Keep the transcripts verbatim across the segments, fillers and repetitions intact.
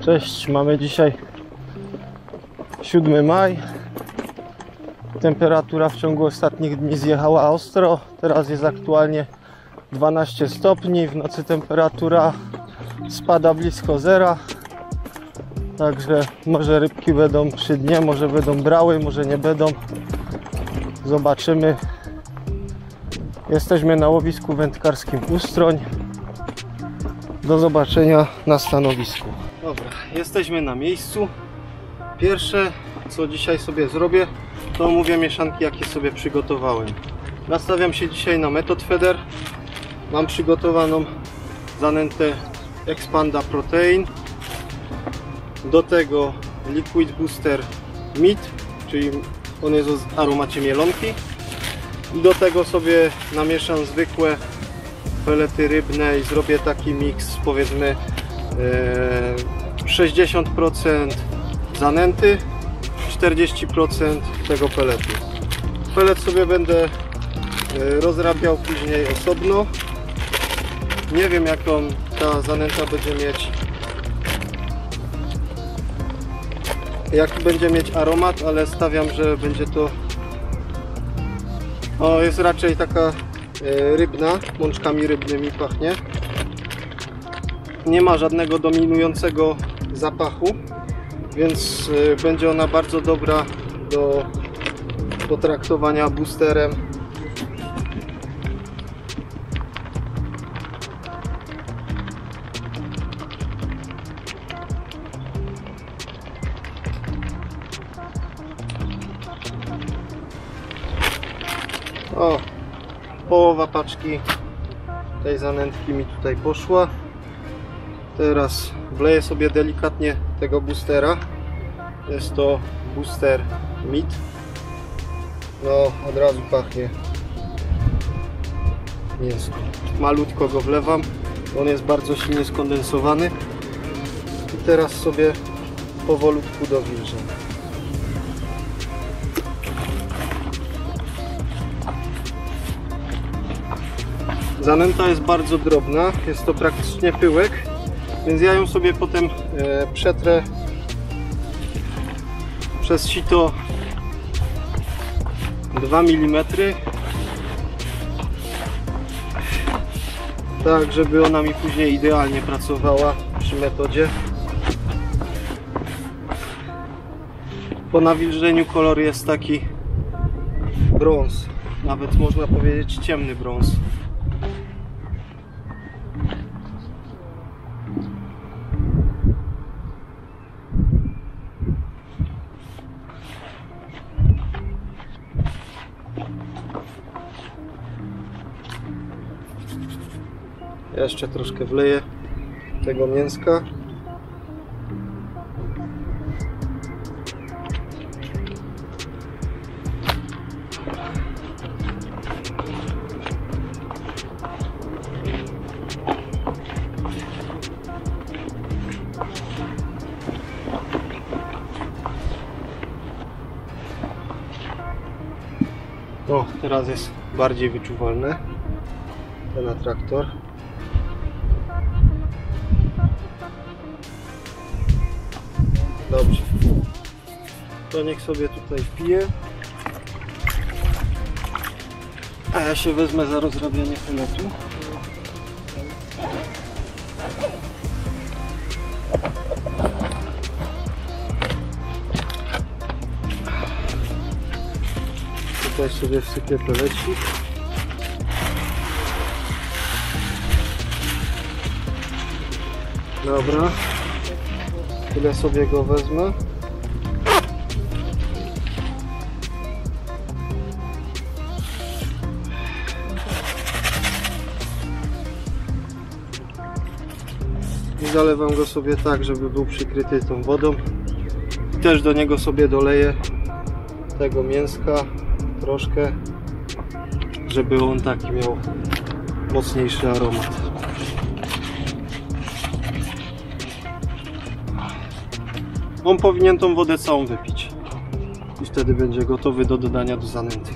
Cześć, mamy dzisiaj siódmy maj. Temperatura w ciągu ostatnich dni zjechała ostro. Teraz jest aktualnie dwanaście stopni. W nocy temperatura spada blisko zera. Także może rybki będą przy dnie, może będą brały, może nie będą. Zobaczymy. Jesteśmy na łowisku wędkarskim Ustroń. Do zobaczenia na stanowisku. Dobra, jesteśmy na miejscu. Pierwsze, co dzisiaj sobie zrobię, to omówię mieszanki, jakie sobie przygotowałem. Nastawiam się dzisiaj na Method Feeder. Mam przygotowaną zanętę Expanda Protein. Do tego Liquid Booster Meat, czyli on jest o aromacie mielonki. I do tego sobie namieszam zwykłe pelety rybne i zrobię taki miks, powiedzmy sześćdziesiąt procent zanęty, czterdzieści procent tego peletu. Pelet sobie będę rozrabiał później osobno. Nie wiem, jaką ta zanęta będzie mieć, jaki będzie mieć aromat, ale stawiam, że będzie to o, jest raczej taka rybna, mączkami rybnymi pachnie. Nie ma żadnego dominującego zapachu, więc będzie ona bardzo dobra do potraktowania boosterem. O, połowa paczki tej zanętki mi tutaj poszła. Teraz wleję sobie delikatnie tego boostera. Jest to booster meat. No, od razu pachnie mięsko. Malutko go wlewam. On jest bardzo silnie skondensowany. I teraz sobie powolutku dowilżam. Zanęta jest bardzo drobna, jest to praktycznie pyłek, więc ja ją sobie potem e, przetrę przez sito dwa milimetry, tak żeby ona mi później idealnie pracowała przy metodzie. Po nawilżeniu kolor jest taki brąz, nawet można powiedzieć ciemny brąz. Jeszcze troszkę wleję tego mięska. O, teraz jest bardziej wyczuwalne ten atraktor. Dobrze, to niech sobie tutaj pije, a ja się wezmę za rozrabianie peletu. Tutaj sobie wsypię pelecik. Dobra. Tyle sobie go wezmę. I zalewam go sobie tak, żeby był przykryty tą wodą. I też do niego sobie doleję tego mięska troszkę, żeby on taki miał mocniejszy aromat. On powinien tą wodę całą wypić i wtedy będzie gotowy do dodania do zanęty.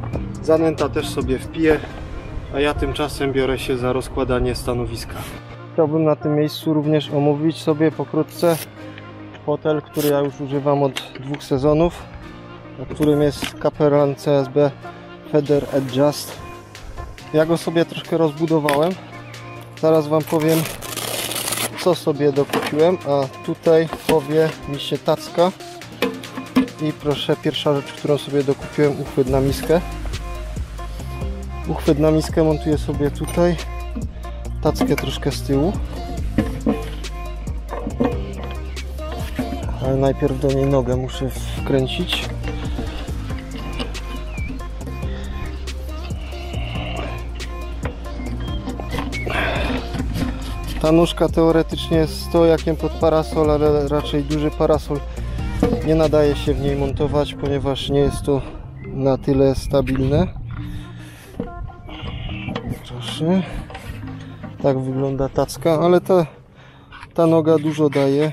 Zanęta też sobie wpije, a ja tymczasem biorę się za rozkładanie stanowiska. chciałbym na tym miejscu również omówić sobie pokrótce fotel, który ja już używam od dwóch sezonów, na którym jest Capperland C S B Feather Adjust. Ja go sobie troszkę rozbudowałem. Zaraz wam powiem, co sobie dokupiłem, a tutaj powie mi się tacka. I proszę, pierwsza rzecz, którą sobie dokupiłem, uchwyt na miskę. Uchwyt na miskę montuję sobie tutaj, tackę troszkę z tyłu. Ale najpierw do niej nogę muszę wkręcić. Ta nóżka teoretycznie jest stojakiem pod parasol, ale raczej duży parasol nie nadaje się w niej montować, ponieważ nie jest to na tyle stabilne. Proszę. Tak wygląda tacka, ale ta, ta noga dużo daje.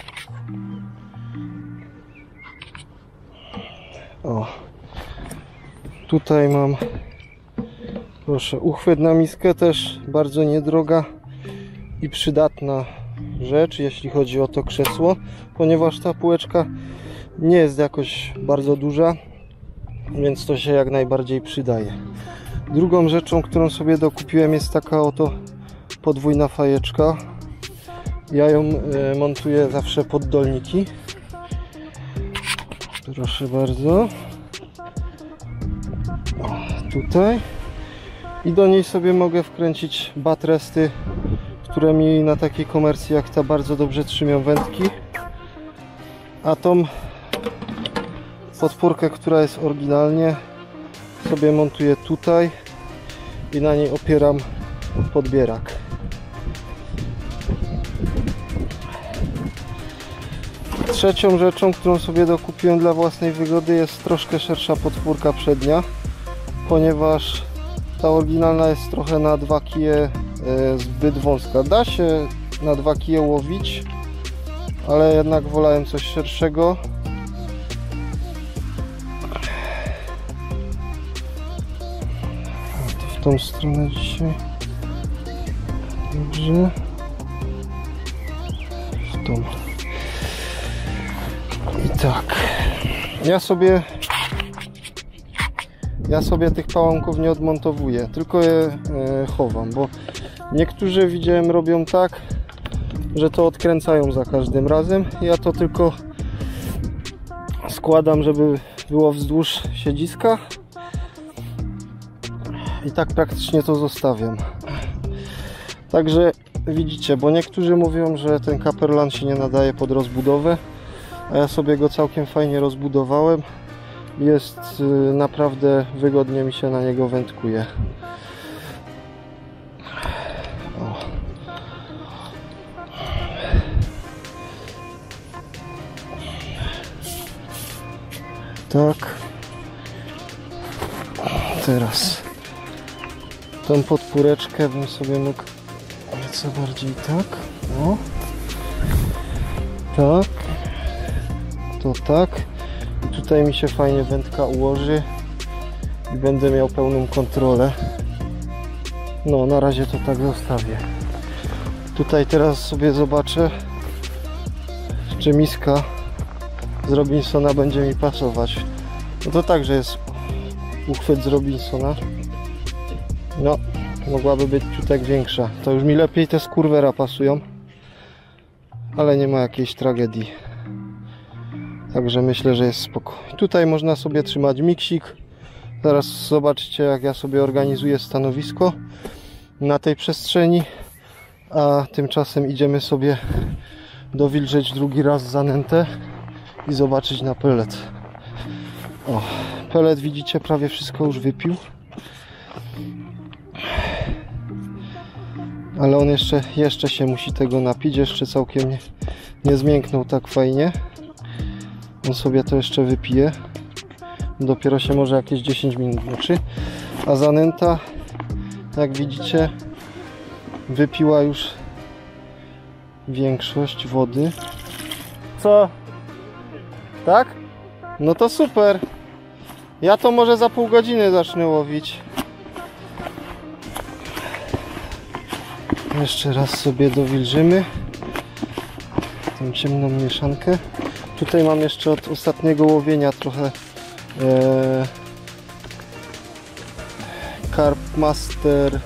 O. Tutaj mam, proszę, uchwyt na miskę, też bardzo niedroga i przydatna rzecz, jeśli chodzi o to krzesło, ponieważ ta półeczka nie jest jakoś bardzo duża, więc to się jak najbardziej przydaje. Drugą rzeczą, którą sobie dokupiłem, jest taka oto podwójna fajeczka. Ja ją y, montuję zawsze pod dolniki. Proszę bardzo. O, tutaj. I do niej sobie mogę wkręcić batresty, które mi na takiej komercji jak ta bardzo dobrze trzymią wędki. A tą podpórkę, która jest oryginalnie, sobie montuję tutaj i na niej opieram podbierak. Trzecią rzeczą, którą sobie dokupiłem dla własnej wygody, jest troszkę szersza podpórka przednia, ponieważ ta oryginalna jest trochę na dwa kije zbyt wąska. Da się na dwa kije łowić, ale jednak wolałem coś szerszego. W tą stronę dzisiaj. Dobrze. W tą. I tak. Ja sobie Ja sobie tych pałąków nie odmontowuję, tylko je e, chowam, bo niektórzy, widziałem, robią tak, że to odkręcają za każdym razem. Ja to tylko składam, żeby było wzdłuż siedziska i tak praktycznie to zostawiam. Także widzicie, bo niektórzy mówią, że ten Capperland się nie nadaje pod rozbudowę, a ja sobie go całkiem fajnie rozbudowałem. Jest y, naprawdę wygodnie mi się na niego wędkuje. O. Tak. Teraz tą podpóreczkę bym sobie mógł nieco bardziej tak. O. Tak. To tak. Tutaj mi się fajnie wędka ułoży i będę miał pełną kontrolę. No, na razie to tak zostawię. Tutaj teraz sobie zobaczę, czy miska z Robinsona będzie mi pasować. No to także jest uchwyt z Robinsona. No, mogłaby być ciutek większa. To już mi lepiej te z Curvera pasują, ale nie ma jakiejś tragedii. Także myślę, że jest spoko. Tutaj można sobie trzymać miksik. Zaraz zobaczycie, jak ja sobie organizuję stanowisko na tej przestrzeni. A tymczasem idziemy sobie dowilżyć drugi raz zanętę i zobaczyć na pelet. O, pelet, widzicie, prawie wszystko już wypił. Ale on jeszcze, jeszcze się musi tego napić. Jeszcze całkiem nie, nie zmięknął tak fajnie. On sobie to jeszcze wypije. Dopiero się może jakieś dziesięć minut moczy. A zanęta, jak widzicie, wypiła już większość wody. Co? Tak? No to super. Ja to może za pół godziny zacznę łowić. Jeszcze raz sobie dowilżymy tą ciemną mieszankę. Tutaj mam jeszcze od ostatniego łowienia trochę e, Carp Master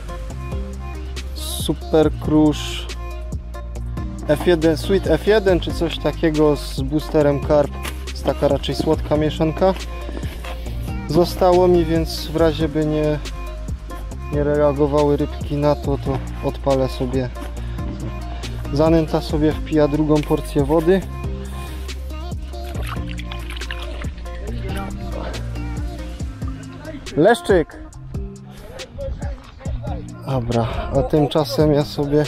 Super Crush F jeden, Sweet F jeden czy coś takiego z boosterem Carp. Jest taka raczej słodka mieszanka. Zostało mi, więc w razie by nie, nie reagowały rybki na to, to odpalę sobie. Zanęta sobie wpija drugą porcję wody. Leszczyk! Dobra, a tymczasem ja sobie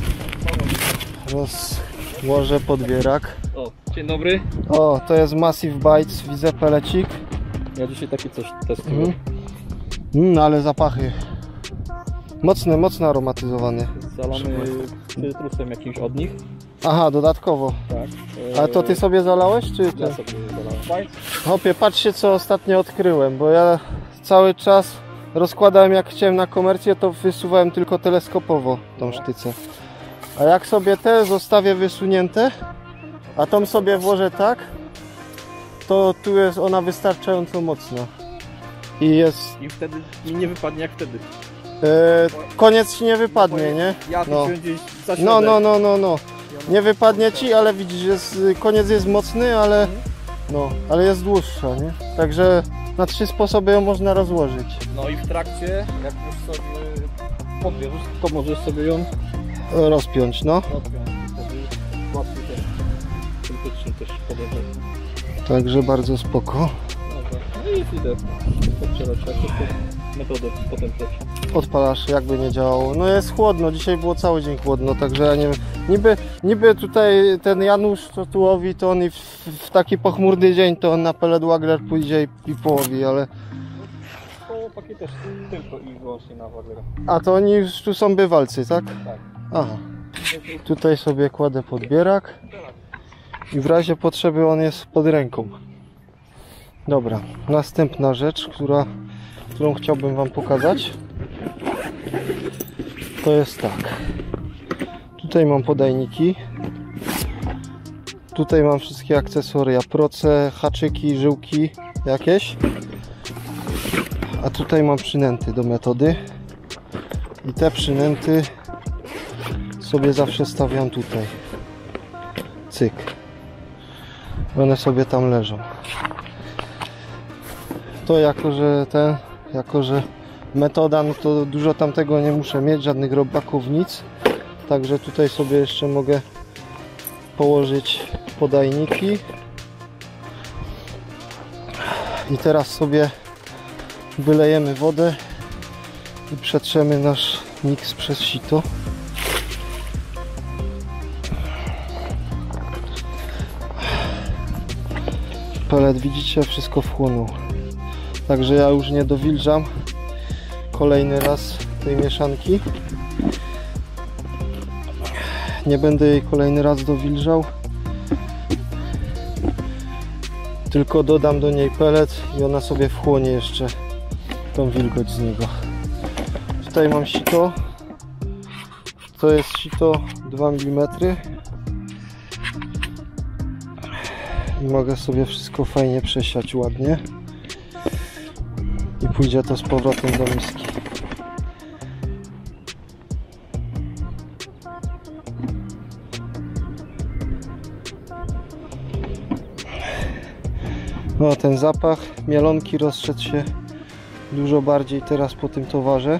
rozłożę podbierak. O, dzień dobry. O, to jest Massive Bites, widzę pelecik. Ja dzisiaj taki coś testuję. Mm. Mm, ale zapachy. Mocne, mocno aromatyzowane. Zalamy cytrusem jakimś od nich. Aha, dodatkowo. Tak. Ale to ty sobie zalałeś, czy ty? Ja sobie zalałem. Hopie, patrzcie co ostatnio odkryłem, bo ja cały czas rozkładałem, jak chciałem na komercję, to wysuwałem tylko teleskopowo tą sztycę. A jak sobie te zostawię wysunięte, a tą sobie włożę tak, to tu jest ona wystarczająco mocna. I jest... I wtedy mi nie wypadnie jak wtedy. E, koniec ci nie wypadnie, nie? Ja tu No. się gdzieś za No, no, no, no, no. Nie wypadnie ci, ale widzisz, jest, koniec jest mocny, ale no, ale jest dłuższa, nie? Także na trzy sposoby ją można rozłożyć. No i w trakcie, jak już sobie podbierzesz, to możesz sobie ją Rozpiąć, no. rozpiąć. Wtedy łatwiej też syntetycznie też podejrzeć. Także bardzo spoko. Dobra. No i idę podcierać metodę potem przejść. Odpalasz, jakby nie działało. No jest chłodno, dzisiaj było cały dzień chłodno, także ja nie wiem. Niby, niby tutaj ten Janusz, co tu łowi, to on i w, w taki pochmurny dzień, to on na Pellet Waggler pójdzie i, i połowi, ale... Chłopaki też tylko i wyłącznie na Waglera. A to oni już tu są bywalcy, tak? Tak. Aha. Tutaj sobie kładę podbierak i w razie potrzeby on jest pod ręką. Dobra, następna rzecz, która, którą chciałbym wam pokazać, to jest tak. Tutaj mam podajniki. Tutaj mam wszystkie akcesoria, proce, haczyki, żyłki jakieś. A tutaj mam przynęty do metody. I te przynęty sobie zawsze stawiam tutaj. Cyk. One sobie tam leżą. To jako, że ten, jako, że metoda, no to dużo tamtego nie muszę mieć, żadnych robaków, nic. Także tutaj sobie jeszcze mogę położyć podajniki. I teraz sobie wylejemy wodę i przetrzemy nasz miks przez sito. Pelet, widzicie, wszystko wchłonął. Także ja już nie dowilżam kolejny raz tej mieszanki. Nie będę jej kolejny raz dowilżał. Tylko dodam do niej pelet i ona sobie wchłonie jeszcze tą wilgoć z niego. Tutaj mam sito. To jest sito dwa milimetry. I mogę sobie wszystko fajnie przesiać ładnie. I pójdzie to z powrotem do miski. No, ten zapach mielonki rozszedł się dużo bardziej teraz po tym towarze.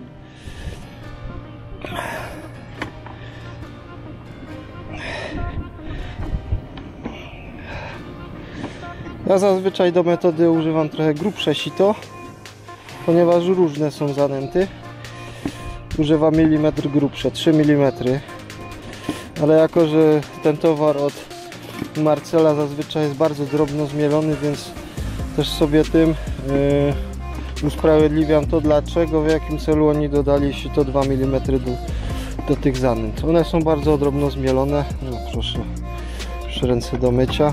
Ja zazwyczaj do metody używam trochę grubsze sito, ponieważ różne są zanęty. Używam milimetr grubsze, trzy milimetry. Ale jako, że ten towar od Marcela zazwyczaj jest bardzo drobno zmielony, więc też sobie tym yy, usprawiedliwiam to, dlaczego, w jakim celu oni dodali sito dwa milimetry do, do tych zanęt. One są bardzo drobno zmielone. No, proszę, już ręce do mycia.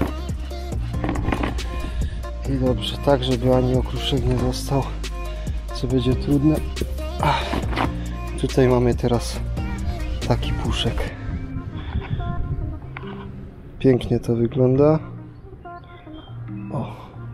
I dobrze, tak żeby ani okruszek nie został co będzie trudne. Ach, tutaj mamy teraz taki puszek. Pięknie to wygląda. O.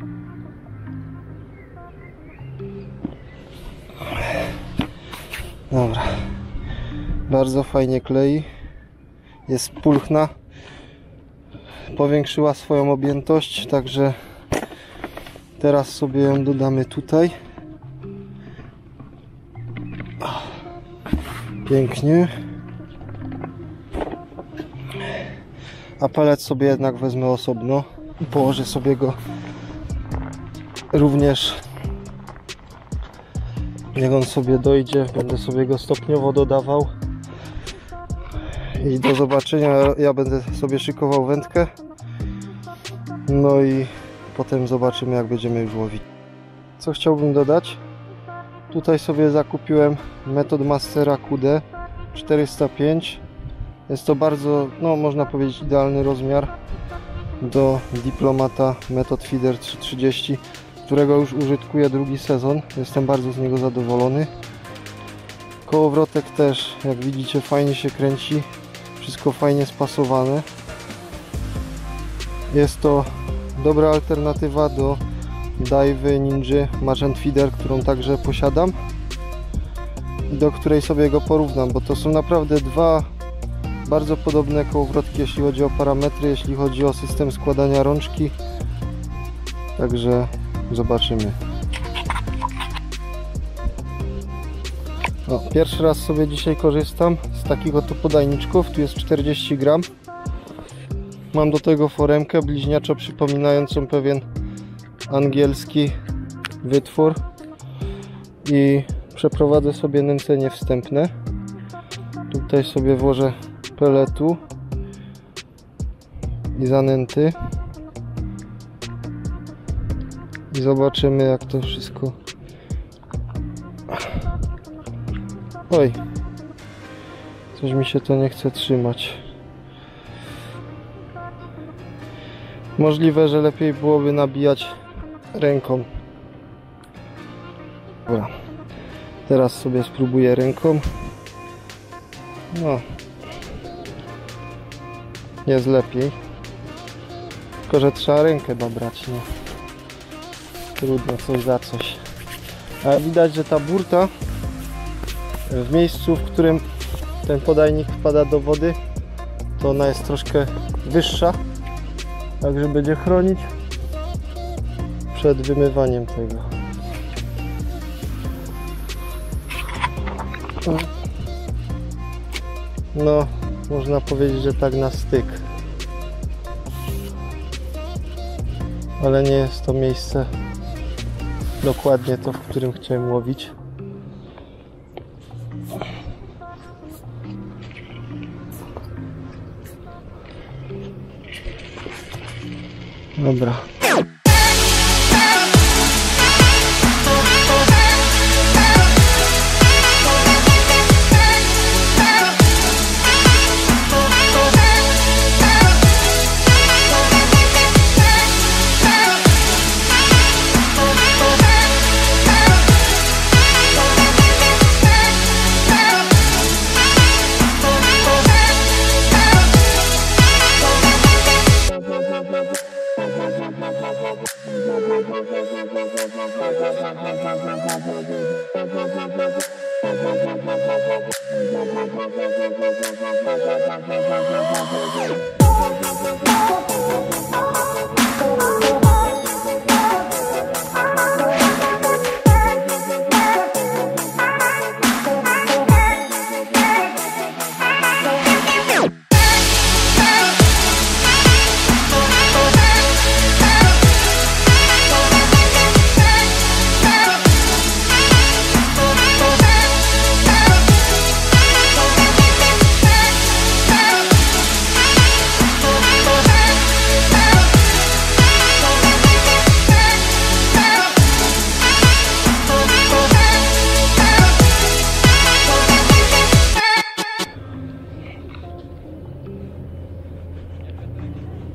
Dobra. Bardzo fajnie klei. Jest pulchna. Powiększyła swoją objętość, także teraz sobie ją dodamy tutaj. Pięknie. A pelet sobie jednak wezmę osobno i położę sobie go również, niech on sobie dojdzie. Będę sobie go stopniowo dodawał i do zobaczenia. Ja będę sobie szykował wędkę, no i potem zobaczymy, jak będziemy już łowić. Co chciałbym dodać? Tutaj sobie zakupiłem Method Mastera Q D czterysta pięć. Jest to bardzo, no można powiedzieć, idealny rozmiar do Diplomata Method Feeder trzysta trzydzieści, którego już użytkuję drugi sezon. Jestem bardzo z niego zadowolony. Kołowrotek też, jak widzicie, fajnie się kręci. Wszystko fajnie spasowane. Jest to dobra alternatywa do Daiwy Ninja Magent Feeder, którą także posiadam, do której sobie go porównam, bo to są naprawdę dwa bardzo podobne kołowrotki, jeśli chodzi o parametry, jeśli chodzi o system składania rączki. Także zobaczymy. O, pierwszy raz sobie dzisiaj korzystam z takich oto podajniczków. Tu jest czterdzieści gram. Mam do tego foremkę bliźniaczo przypominającą pewien angielski wytwór i przeprowadzę sobie nęcenie wstępne. Tutaj sobie włożę peletu i zanęty i zobaczymy, jak to wszystko. Oj, coś mi się to nie chce trzymać. Możliwe, że lepiej byłoby nabijać ręką. Dobra, teraz sobie spróbuję ręką. No, jest lepiej, tylko że trzeba rękę dobrać, nie? Trudno, coś za coś. Ale widać, że ta burta w miejscu, w którym ten podajnik wpada do wody, to ona jest troszkę wyższa, także będzie chronić przed wymywaniem tego. No, można powiedzieć, że tak na styk. Ale nie jest to miejsce dokładnie to, w którym chciałem łowić. Dobra.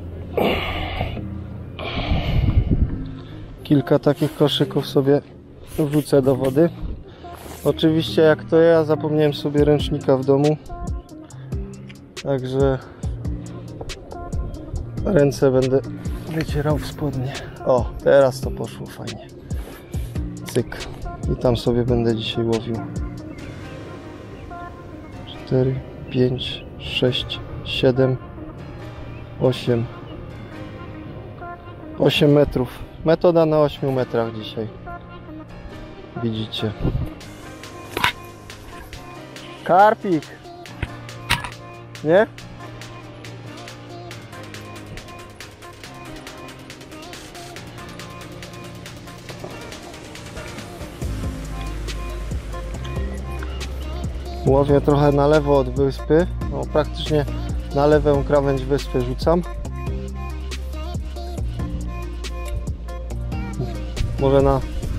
Kilka takich koszyków sobie wrzucę do wody. Oczywiście jak to ja, zapomniałem sobie ręcznika w domu, także ręce będę wycierał w spodnie. O, teraz to poszło fajnie. Cyk. I tam sobie będę dzisiaj łowił. cztery, pięć, sześć, siedem, osiem. osiem metrów. Metoda na ośmiu metrach dzisiaj. Widzicie. Karpik. Nie? Łowię trochę na lewo od wyspy, no, praktycznie na lewą krawędź wyspy rzucam. Może na,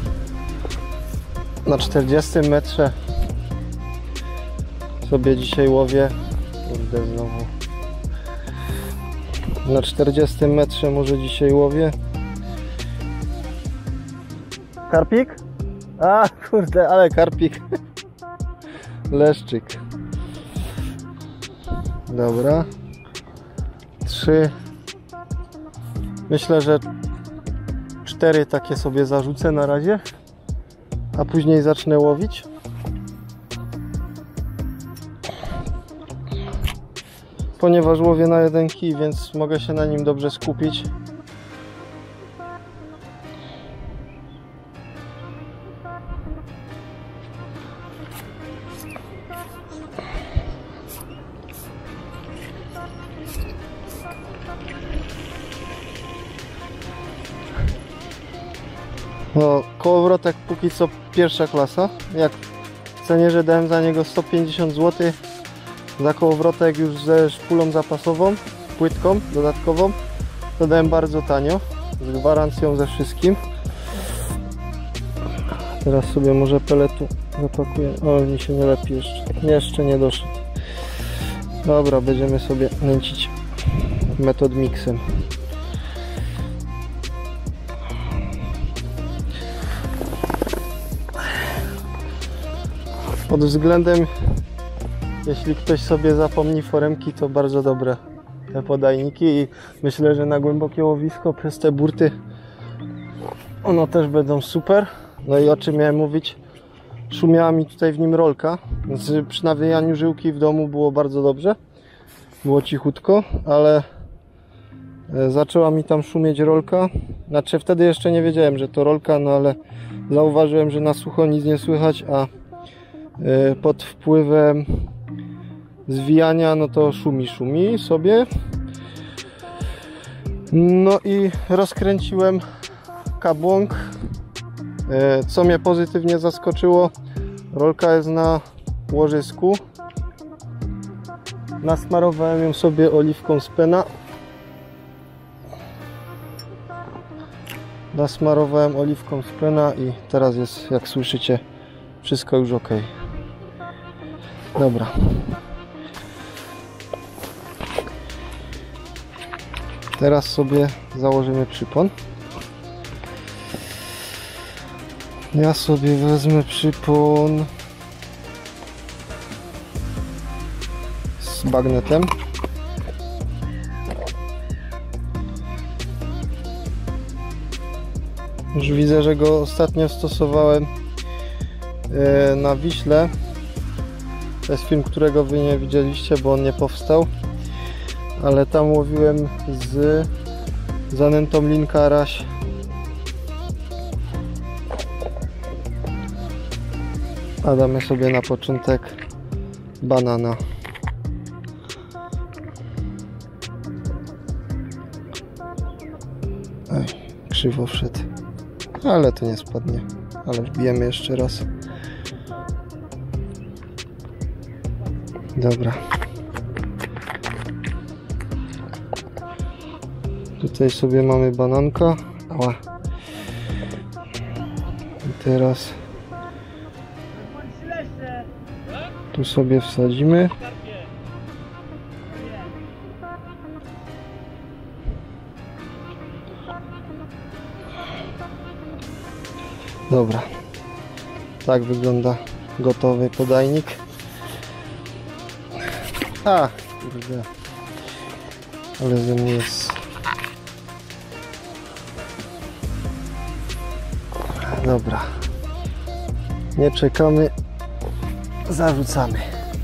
na czterdziestym metrze sobie dzisiaj łowię. Kurde, znowu. Na czterdziestym metrze może dzisiaj łowię. Karpik? A, kurde, ale karpik. Leszczyk. Dobra. Trzy. Myślę, że cztery takie sobie zarzucę na razie, a później zacznę łowić. Ponieważ łowię na jeden kij, więc mogę się na nim dobrze skupić. No, kołowrotek póki co pierwsza klasa. Jak w cenie, że dałem za niego sto pięćdziesiąt złotych, za kołowrotek już ze szpulą zapasową, płytką dodatkową, to dałem bardzo tanio, z gwarancją ze wszystkim. Teraz sobie może peletu zapakuję. O, mi się nie lepi jeszcze. Jeszcze nie doszedł. Dobra, będziemy sobie nęcić metod miksem. Pod względem, jeśli ktoś sobie zapomni foremki, to bardzo dobre te podajniki i myślę, że na głębokie łowisko przez te burty one też będą super. No i o czym miałem mówić? Szumiała mi tutaj w nim rolka, więc przy nawijaniu żyłki w domu było bardzo dobrze. Było cichutko, ale zaczęła mi tam szumieć rolka. Znaczy wtedy jeszcze nie wiedziałem, że to rolka, no ale zauważyłem, że na sucho nic nie słychać, a pod wpływem zwijania no to szumi, szumi sobie. No i rozkręciłem kabłąk, co mnie pozytywnie zaskoczyło. Rolka jest na łożysku. Nasmarowałem ją sobie oliwką z Pena. Nasmarowałem oliwką z Pena i teraz jest, jak słyszycie, wszystko już ok. Dobra. Teraz sobie założymy przypon. Ja sobie wezmę przypon z bagnetem. Już widzę, że go ostatnio stosowałem na Wiśle. To jest film, którego wy nie widzieliście, bo on nie powstał. Ale tam łowiłem z zanętą linka raś. A damy sobie na początek banana. Ej, krzywo wszedł. Ale to nie spadnie. Ale wbijemy jeszcze raz. Dobra. Tutaj sobie mamy bananka. Ała. I teraz tu sobie wsadzimy. Dobra. Tak wygląda gotowy podajnik. A, kurde. Ale ze mnie jest. Dobra. Nie czekamy. Zarzucamy.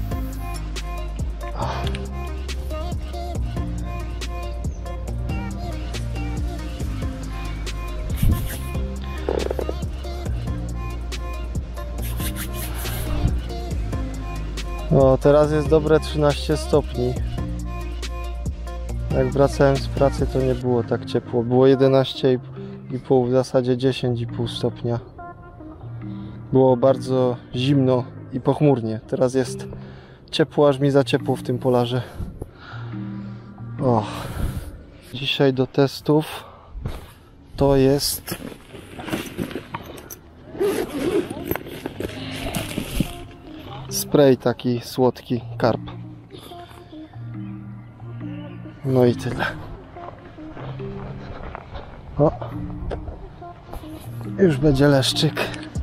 O. O, teraz jest dobre trzynaście stopni. Jak wracałem z pracy, to nie było tak ciepło. Było jedenaście i pół, w zasadzie dziesięć i pół stopnia. Było bardzo zimno i pochmurnie. Teraz jest ciepło, aż mi za ciepło w tym polarze. O. Dzisiaj do testów to jest spray taki słodki, karp. No i tyle. O. Już będzie leszczyk.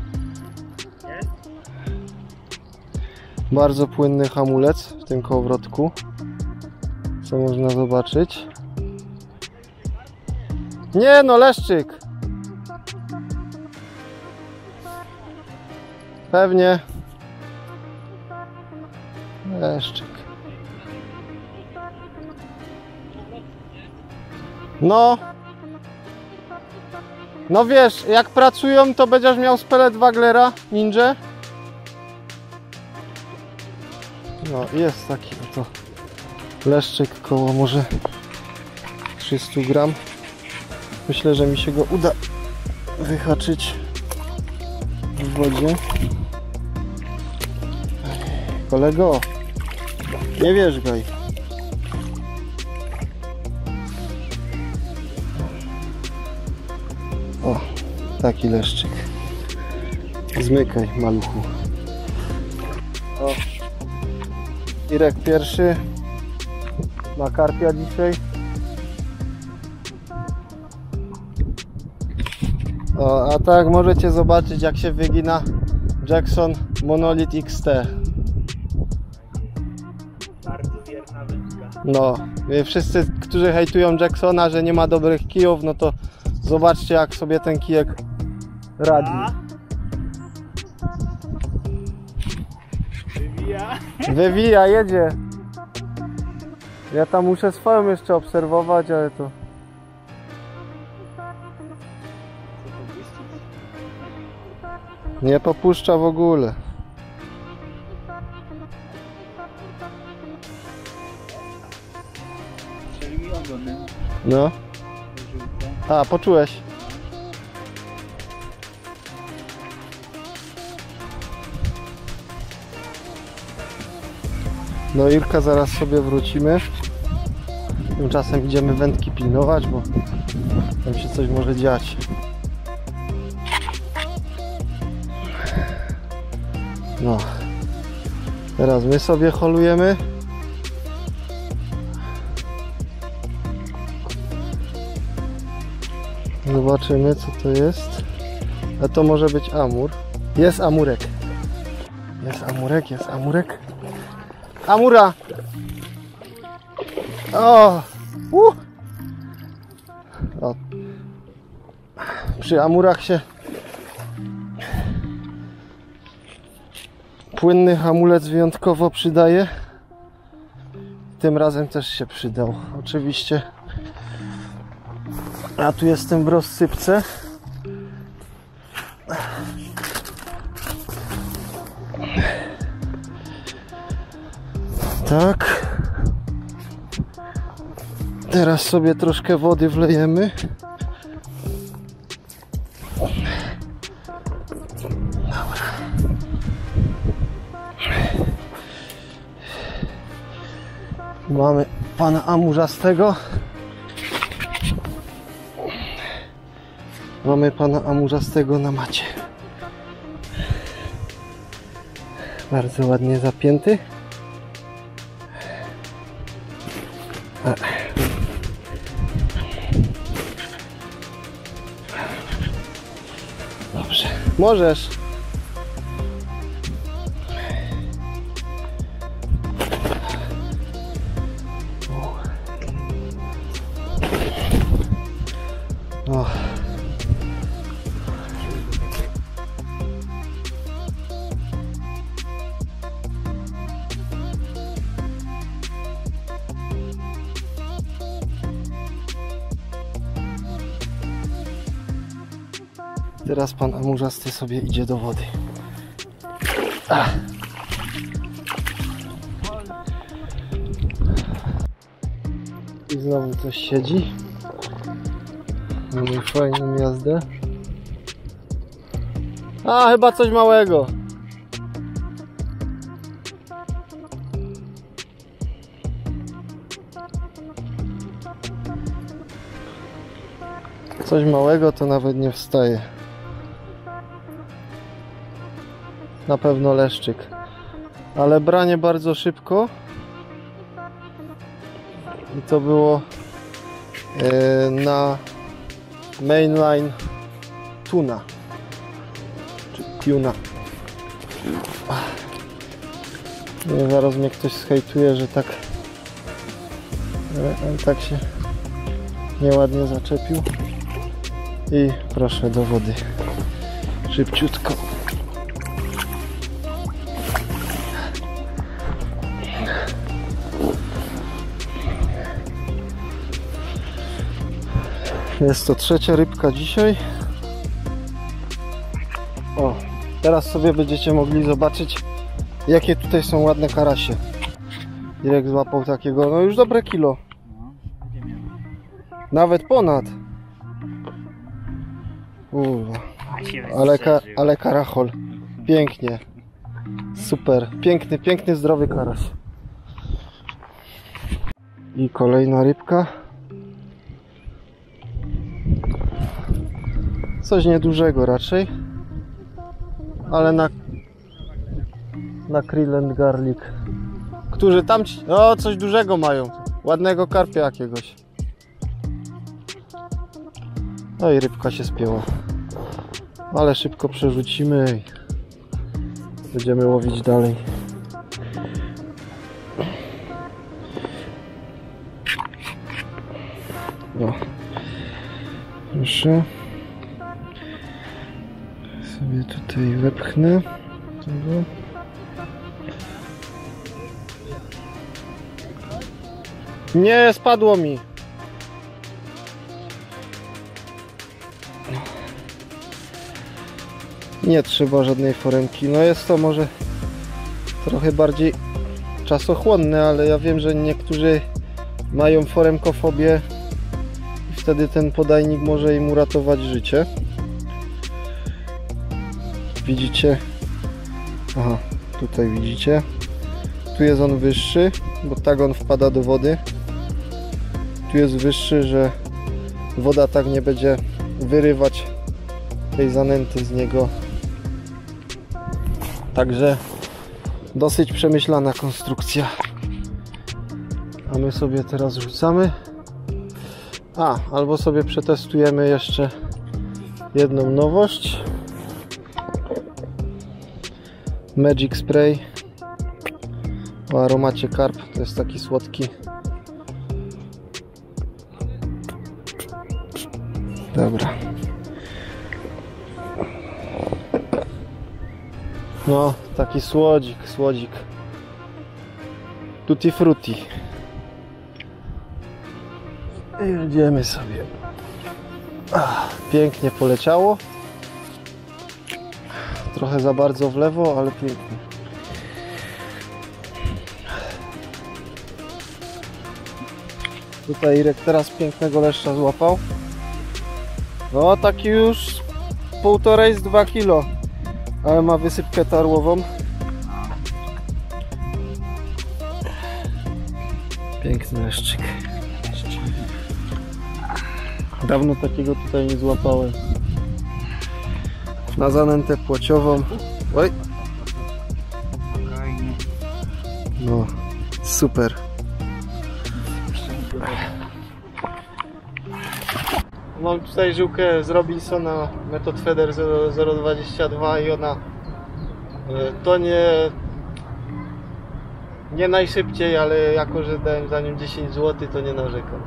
Bardzo płynny hamulec w tym kołowrotku, co można zobaczyć. Nie no, leszczyk! Pewnie. Leszczyk. No. No wiesz, jak pracują, to będziesz miał spelet Waglera Ninja. No, jest taki oto leszczyk, koło może trzysta gram. Myślę, że mi się go uda wyhaczyć w wodzie. Kolego, nie wierzgaj. O, taki leszczyk. Zmykaj, maluchu. O. Irek pierwszy ma karpia dzisiaj. O, a tak możecie zobaczyć, jak się wygina Jackson Monolith X T. Bardzo wierna wędka. No, wszyscy, którzy hejtują Jacksona, że nie ma dobrych kijów, no to zobaczcie, jak sobie ten kijek radzi. Wywija. Wywija, jedzie. Ja tam muszę swoją jeszcze obserwować, ale to... Nie popuszcza w ogóle. Czyli mi ogonem. No. A, poczułeś. No Irka, zaraz sobie wrócimy. Tymczasem idziemy wędki pilnować, bo tam się coś może dziać. No. Teraz my sobie holujemy. Zobaczymy, co to jest. A to może być amur. Jest amurek. Jest amurek, jest amurek. Amura! O! Uh! O. Przy amurach się płynny hamulec wyjątkowo przydaje. Tym razem też się przydał. Oczywiście. A tu jestem w rozsypce. Tak. Teraz sobie troszkę wody wlejemy. Dobra. Mamy pana amurzastego. Mamy pana amurzastego na macie. Bardzo ładnie zapięty. A. Dobrze. Możesz. Teraz pan amurzasty sobie idzie do wody. Ach. I znowu coś siedzi. Mamy fajną jazdę. A, chyba coś małego. Coś małego to nawet nie wstaje. Na pewno leszczyk. Ale branie bardzo szybko. I to było e, na mainline tuna. Czy tuna. Nie, zaraz mnie ktoś zhejtuje, że tak ale, ale tak się nieładnie zaczepił. I proszę do wody. Szybciutko. Jest to trzecia rybka dzisiaj. O, teraz sobie będziecie mogli zobaczyć, jakie tutaj są ładne karasie. Irek złapał takiego, no już dobre kilo. Nawet ponad. Uwa. Ale, ka ale karachol. Pięknie. Super. Piękny, piękny, zdrowy karaś. I kolejna rybka. Coś niedużego raczej. Ale na na krill and garlic. Którzy tam... O, coś dużego mają. Ładnego karpia jakiegoś. No i rybka się spięła. Ale szybko przerzucimy i będziemy łowić dalej. O. Proszę. Sobie tutaj wepchnę. Tego. Nie, spadło mi. Nie trzeba żadnej foremki. No jest to może trochę bardziej czasochłonne, ale ja wiem, że niektórzy mają foremkofobię i wtedy ten podajnik może im uratować życie. Widzicie? Aha, tutaj widzicie. Tu jest on wyższy, bo tak on wpada do wody. Tu jest wyższy, że woda tak nie będzie wyrywać tej zanęty z niego. Także dosyć przemyślana konstrukcja. A my sobie teraz rzucamy. A, albo sobie przetestujemy jeszcze jedną nowość. Magic Spray o aromacie karp. To jest taki słodki. Dobra. No, taki słodzik, słodzik. Tutti frutti. I jedziemy sobie. Ach, pięknie poleciało. Trochę za bardzo w lewo, ale pięknie. Tutaj Irek teraz pięknego leszcza złapał. No, taki już półtorej z dwa kilo. Ale ma wysypkę tarłową. Piękny leszczyk. Dawno takiego tutaj nie złapałem. Na zanętę płociową. Oj. No, super. Mam tutaj żyłkę z Robinsona Method Feeder zero dwadzieścia dwa i ona to nie nie najszybciej, ale jako że dałem za nim dziesięć złotych, to nie narzekam.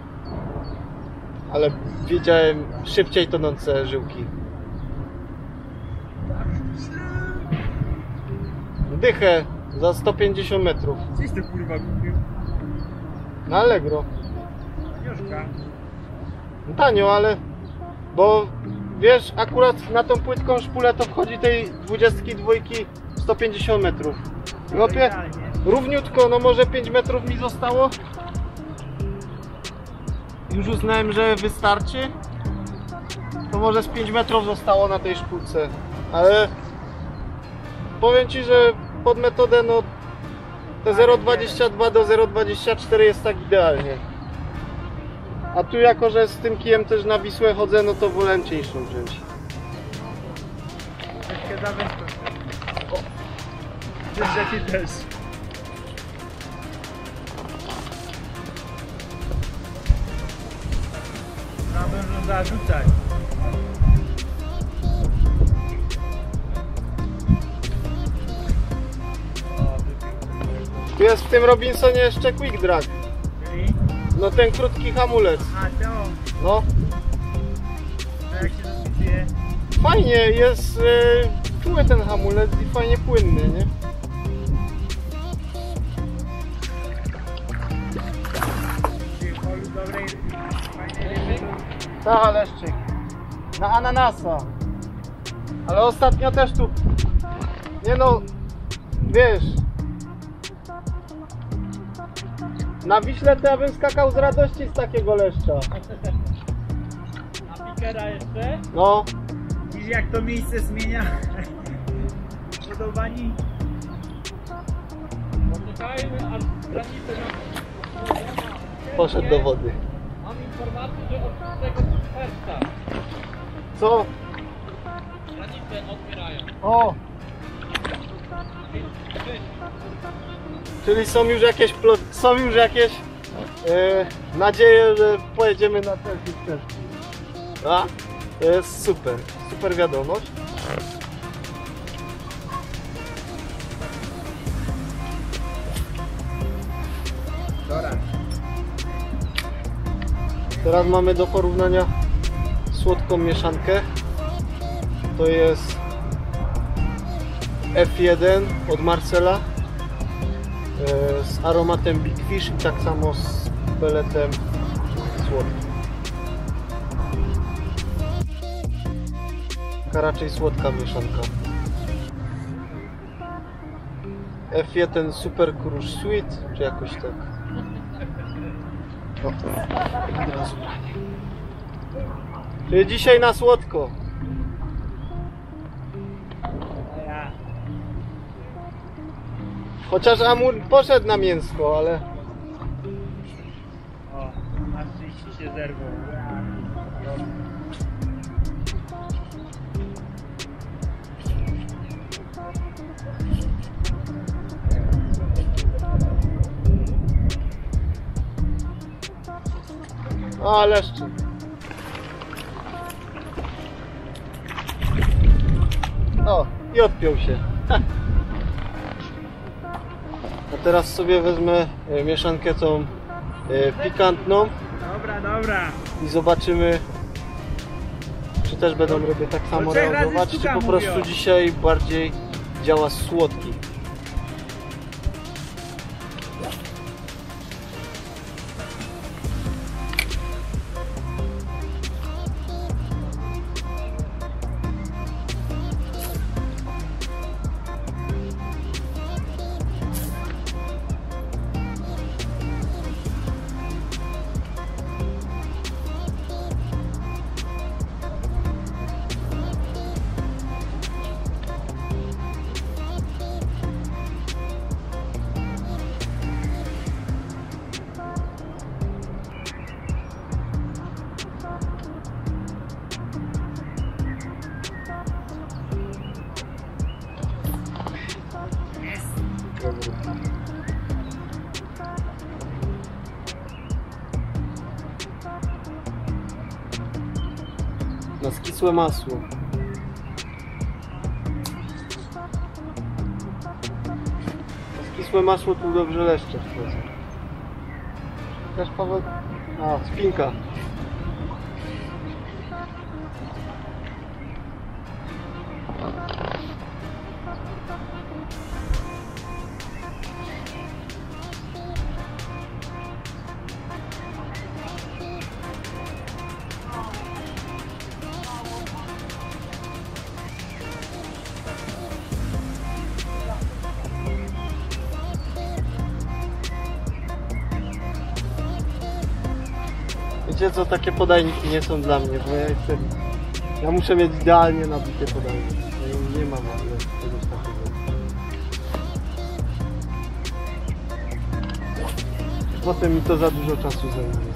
Ale wiedziałem szybciej tonące żyłki. Dychę za sto pięćdziesiąt metrów. Coś ty kurwa kupił? Na Allegro. Jożka. Tanio, ale bo wiesz, akurat na tą płytką szpulę to wchodzi tej dwudziestki dwójki sto pięćdziesiąt metrów. Łopie, równiutko, no może pięć metrów mi zostało. Już uznałem, że wystarczy. To może z pięć metrów zostało na tej szpulce. Ale powiem Ci, że pod metodę no te zero przecinek dwadzieścia dwa do zero przecinek dwadzieścia cztery jest tak idealnie. A tu jako, że z tym kijem też na Wisłę chodzę, no to wolałem cieńszą wziąć. Troszkę za wężką. Wiesz, że Ty też. Na wężą zarzucać. Tu jest w tym Robinsonie jeszcze quick drag. Czyli? No ten krótki hamulec. A to, No. to jak się zapisuje? Fajnie, jest e, czuły ten hamulec i fajnie płynny, nie? Czyli w polu dobrej, fajnej ryby. Ta, leszczyk. Na ananasa. Ale ostatnio też tu... Nie no, wiesz... Na Wiśle to ja bym skakał z radości z takiego leszcza. A pikera jeszcze? No, Widzisz jak to miejsce zmienia podobani? Poczekajmy, aż granicę na... poszedł do wody. Mam informację, że od szóstego czerwca Co? granicę otwierają. O! Czyli są już jakieś plot, są już jakieś e, nadzieje, że pojedziemy na te ścieżki. A? To jest super, super wiadomość. Dobra. Teraz mamy do porównania słodką mieszankę. To jest F jeden od Marcela z aromatem Big Fish i tak samo z peletem słodkim. Taka raczej słodka mieszanka. F jeden Super Crush Sweet, czy jakoś tak. O, od razu. Czyli dzisiaj na słodko. Ja. Chociaż Amur poszedł na mięsko, ale... O, na szczęście się zerwał. A, leszczy. O, i odpiął się. A teraz sobie wezmę e, mieszankę tą e, pikantną Dobra, dobra. i zobaczymy, czy też będą ryby tak samo trzech razy reagować, czy sztuka po prostu mówią. dzisiaj bardziej działa słodki. Na skisłe masło. Na skisłe masło tu dobrze leszcze wchodzą. Też Paweł? A, spinka. wiecie co, takie podajniki nie są dla mnie, bo ja jestem... Ja muszę mieć idealnie nabite podajniki. Ja nie mam w ogóle czegoś takiego. Potem mi to za dużo czasu zajmuje.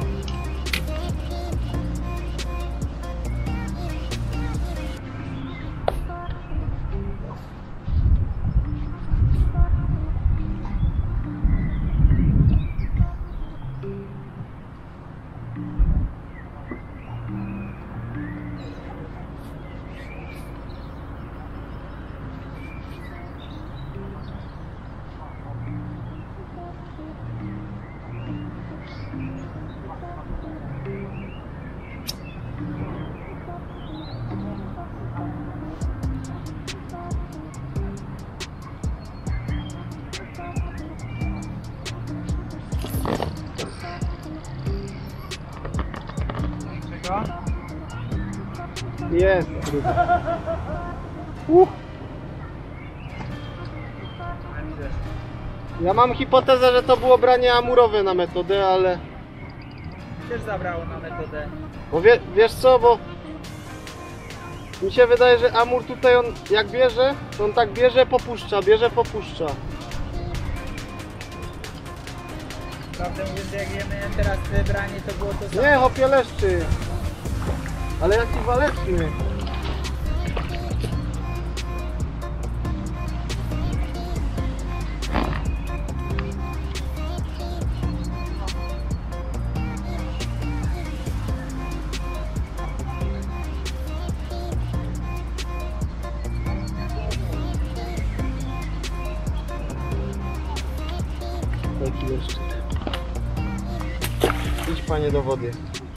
Jest trudno. Uh. Ja mam hipotezę, że to było branie amurowe na metodę, ale... Też zabrało na metodę. Bo wie, wiesz co, bo... Mi się wydaje, że amur tutaj on jak bierze, to on tak bierze, popuszcza, bierze, popuszcza. Prawdę mówiąc, jak wiemy teraz wybranie, to było to samo. Nie, hopie leszczy. Ale jaki waleczny. Taki leszczyk. Idź panie do wody.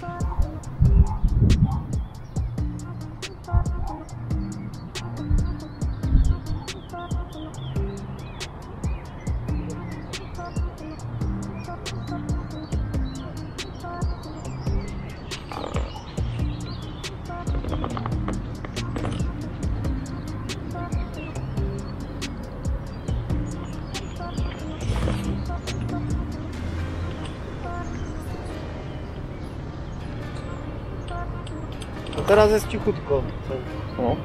A teraz jest cichutko. O.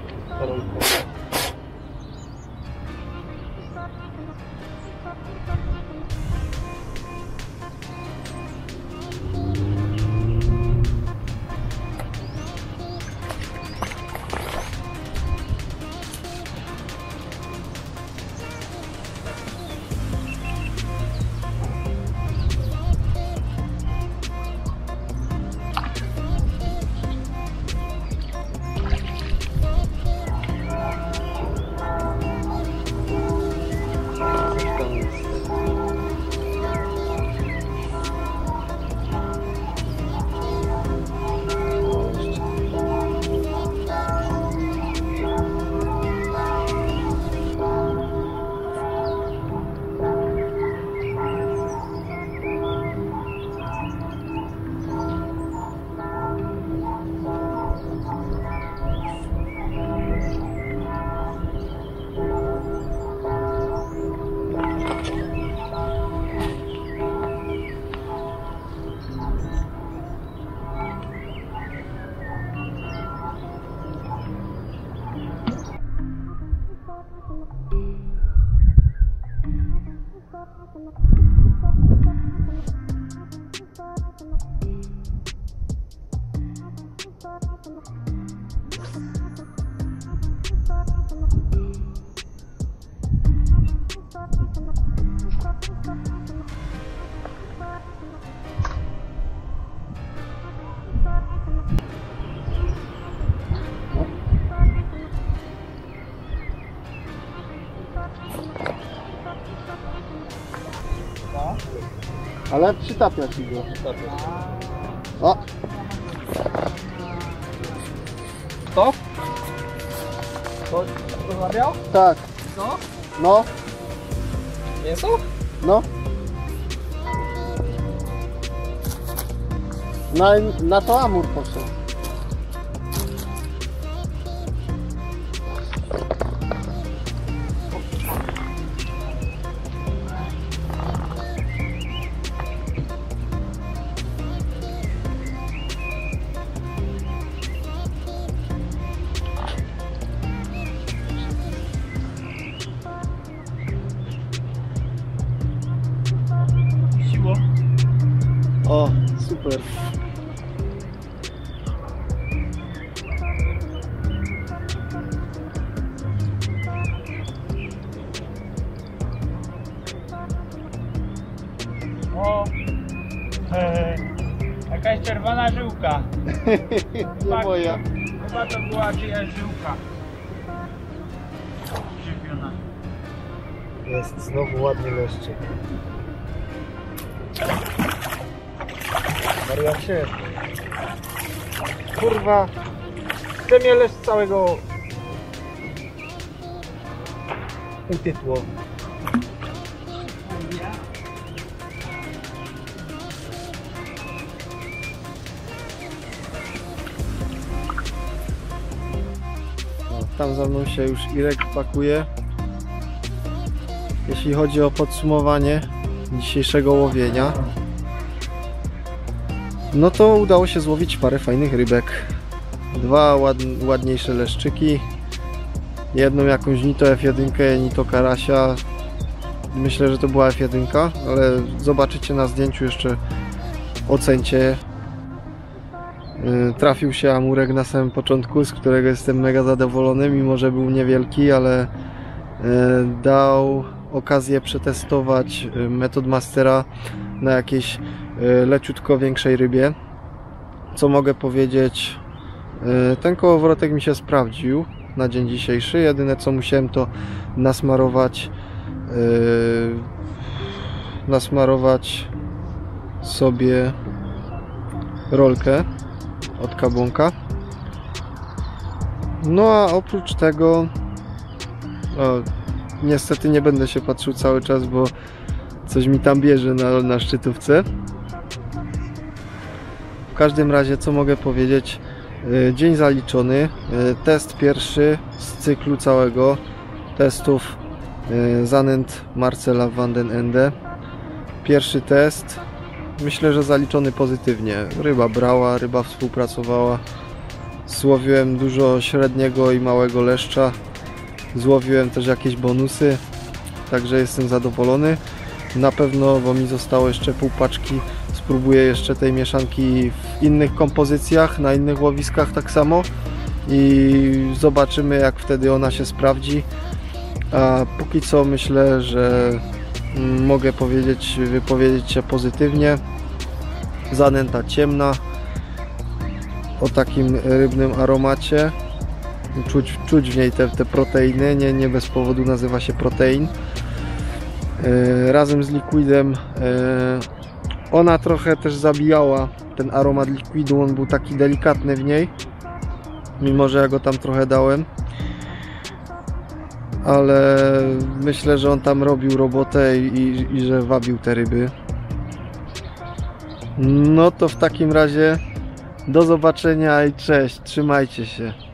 Ale przytapia ci go. O! To? To rozmawiał? Tak. Co? No, Mięso? no. Na, na to amur poszedł. O, super. O, e, jakaś czerwona żyłka. Nie moja. Chyba to była czyjaś żyłka. Żywiona. Jest znowu ładnie leszczyk. Wariacie. Kurwa. Chce mnie leszcz całego utytło. No, tam za mną się już Irek pakuje. Jeśli chodzi o podsumowanie dzisiejszego łowienia, no to udało się złowić parę fajnych rybek. Dwa ład, ładniejsze leszczyki, jedną jakąś ni to F jeden, ni to karasia. Myślę, że to była F jeden, ale zobaczycie na zdjęciu, jeszcze ocencie. Trafił się amurek na samym początku, z którego jestem mega zadowolony, mimo że był niewielki, ale dał okazję przetestować Method Mastera na jakiejś leciutko większej rybie. Co mogę powiedzieć, ten kołowrotek mi się sprawdził na dzień dzisiejszy. Jedyne co musiałem, to nasmarować nasmarować sobie rolkę od kabłonka. No a oprócz tego, o, niestety nie będę się patrzył cały czas, bo coś mi tam bierze na, na szczytówce. W każdym razie, co mogę powiedzieć, dzień zaliczony. Test pierwszy z cyklu całego testów zanęt Marcela van den Ende. Pierwszy test, myślę, że zaliczony pozytywnie. Ryba brała, ryba współpracowała. Złowiłem dużo średniego i małego leszcza. Złowiłem też jakieś bonusy, także jestem zadowolony. Na pewno, bo mi zostało jeszcze pół paczki, spróbuję jeszcze tej mieszanki w innych kompozycjach, na innych łowiskach tak samo i zobaczymy, jak wtedy ona się sprawdzi. A póki co myślę, że mogę powiedzieć, wypowiedzieć się pozytywnie. Zanęta ciemna, o takim rybnym aromacie. Czuć, czuć w niej te, te proteiny, nie, nie bez powodu nazywa się protein. Yy, razem z liquidem yy, ona trochę też zabijała ten aromat likwidu, on był taki delikatny w niej, mimo że ja go tam trochę dałem, ale myślę, że on tam robił robotę i, i, i że wabił te ryby. No to w takim razie do zobaczenia i cześć, trzymajcie się.